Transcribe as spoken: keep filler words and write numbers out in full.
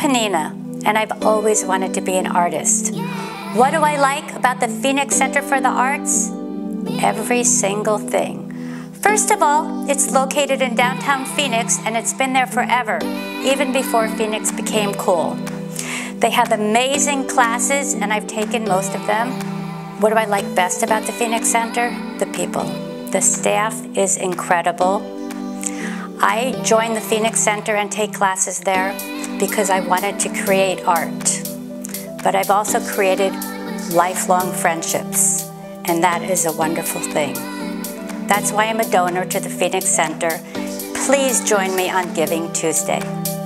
Panina, and I've always wanted to be an artist. What do I like about the Phoenix Center for the Arts? Every single thing. First of all, it's located in downtown Phoenix, and it's been there forever, even before Phoenix became cool. They have amazing classes, and I've taken most of them. What do I like best about the Phoenix Center? The people. The staff is incredible. I joined the Phoenix Center and take classes there because I wanted to create art. But I've also created lifelong friendships, and that is a wonderful thing. That's why I'm a donor to the Phoenix Center. Please join me on Giving Tuesday.